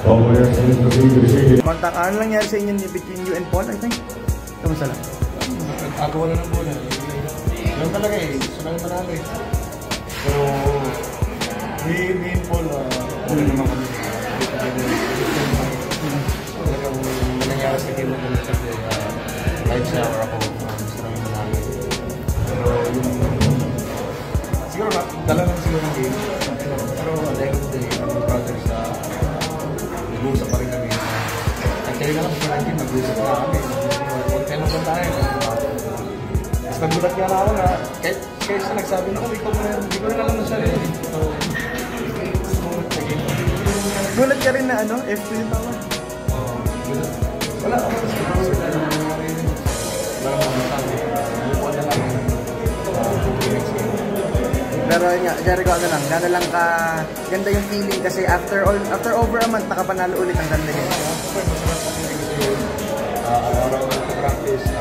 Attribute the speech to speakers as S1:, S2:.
S1: Kontak, ano lang nangyari sa inyo between you and Paul, I think? Kamusta lang?
S2: Nagkagawa na ng bola. Ganun talaga eh. Sunang manalo eh. Pero, me and Paul, okay naman kami. Talagang nangyari sa game na kasi kahit siya or ako, gusto namin manalo. Pero yung, siguro dala lang siguro ng game. Pero at the end of the day, ang brother sa nag-uusap pa rin kami. Actually na lang sa 19, nag-uusap na kami. Huwag tayo naman tayo. Tapos nagulat nga na ako na, kahit siya nagsabi na, hindi ko rin alam na siya eh. So,
S1: gulat ka rin na ano, F2 yung tama?
S2: Wala ako sa
S1: pero nga, Jericho, ano lang, gano'n lang ka, ganda yung feeling kasi after over a month, nakapanalo ulit ang ganda niya.
S2: Araw-araw practice,